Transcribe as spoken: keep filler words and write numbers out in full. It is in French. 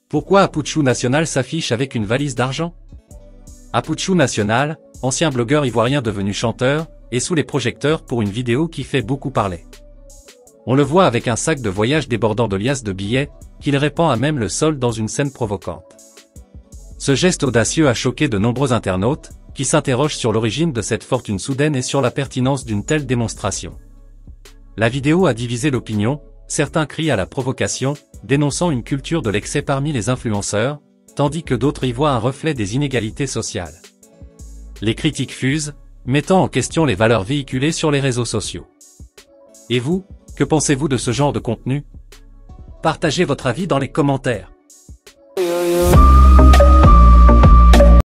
Pourquoi Apuchu National s'affiche avec une valise d'argent? Apuchu National, ancien blogueur ivoirien devenu chanteur, est sous les projecteurs pour une vidéo qui fait beaucoup parler. On le voit avec un sac de voyage débordant de liasses de billets, qu'il répand à même le sol dans une scène provocante. Ce geste audacieux a choqué de nombreux internautes, qui s'interrogent sur l'origine de cette fortune soudaine et sur la pertinence d'une telle démonstration. La vidéo a divisé l'opinion, certains crient à la provocation, dénonçant une culture de l'excès parmi les influenceurs, tandis que d'autres y voient un reflet des inégalités sociales. Les critiques fusent, mettant en question les valeurs véhiculées sur les réseaux sociaux. Et vous, que pensez-vous de ce genre de contenu? Partagez votre avis dans les commentaires.